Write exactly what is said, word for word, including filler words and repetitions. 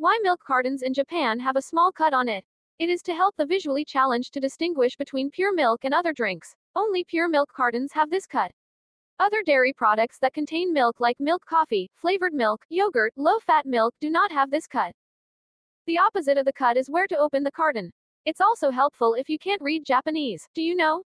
Why milk cartons in Japan have a small cut on it? It is to help the visually challenged to distinguish between pure milk and other drinks. Only pure milk cartons have this cut. Other dairy products that contain milk like milk coffee, flavored milk, yogurt, low-fat milk do not have this cut. The opposite of the cut is where to open the carton. It's also helpful if you can't read Japanese. Do you know?